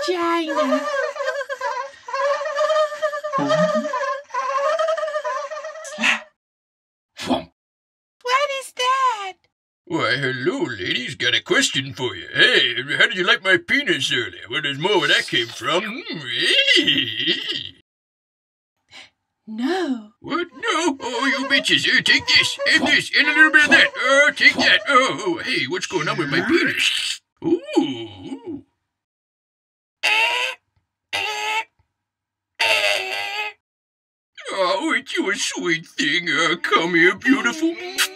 vagina. What is that? Why, hello, ladies. Got a question for you. Hey, how did you like my penis earlier? Well, there's more where that came from. No. What? No? Oh, you bitches. Here, take this, and this, and a little bit of that. Oh, take that. Oh, hey, what's going on with my penis? Ooh. Oh, aren't you a sweet thing? Come here, beautiful.